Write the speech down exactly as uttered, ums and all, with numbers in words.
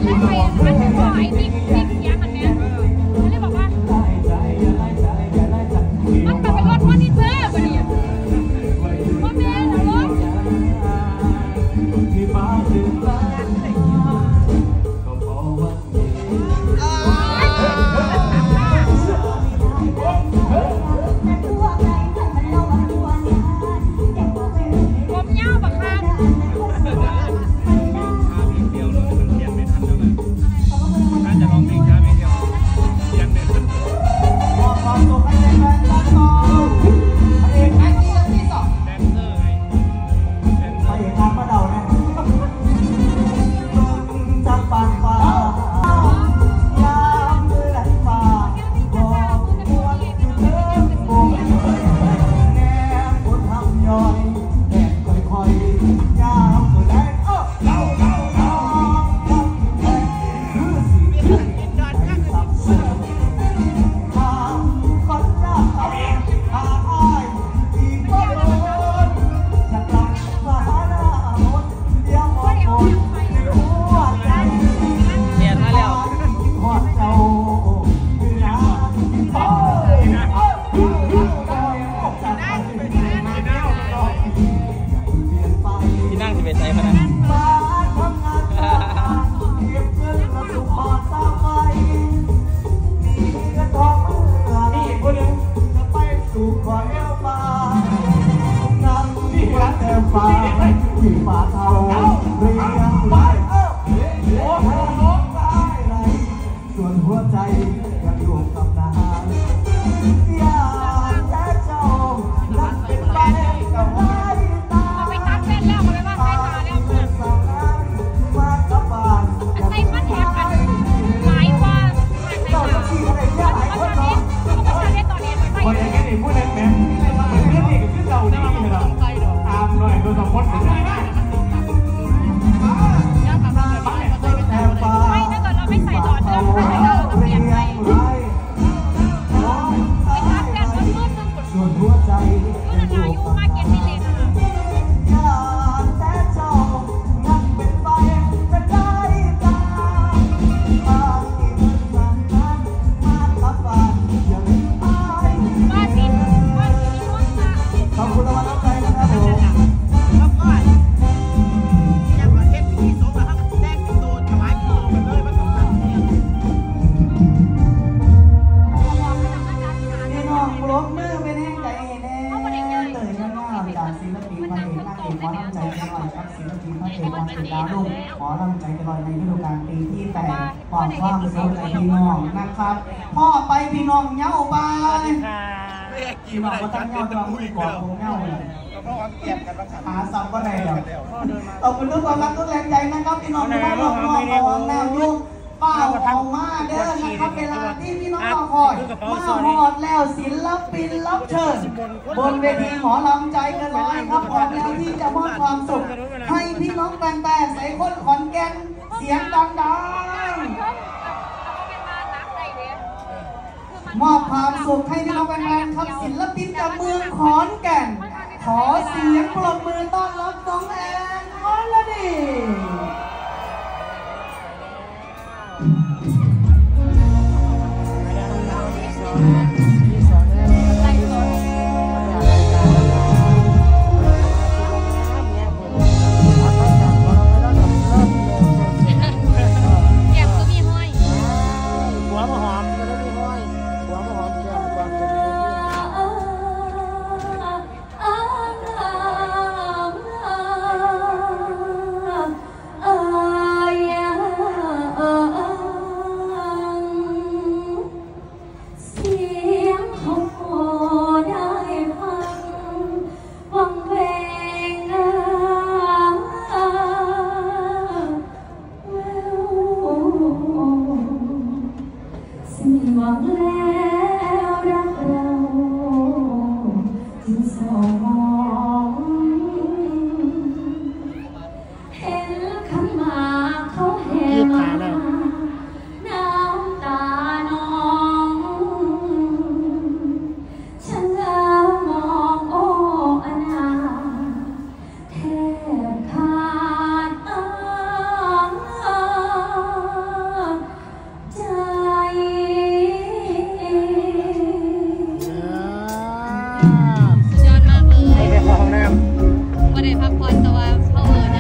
พ่อไปพี่น้องเงาไปพี่น้องก็ตั้งเงาตัวมือกอดเงาเลยหาซับก็ได้แล้วขอบคุณทุกความรักทุกแรงใจนะครับพี่น้องที่มาลงนอกของแนวยุ่งเป้าเอามาเด้อนะครับเวลาที่พี่น้องรอคอยมาหอดแล้วศิลปินรับเชิญบนเวทีหมอลำใจกันลอยครับออกแนวที่จะมอบความสุขให้พี่น้องแฟนๆใส่คนขอนแก่นเสียงดังๆมอบความสุขให้พี่น้องแฟนๆครับศิลปินจากเมืองขอนแก่นขอเสียงปรบมือต้อนรับน้องแอนอรดีเไม่ได้พักผ่อนแต่ว่าเขาเอิญ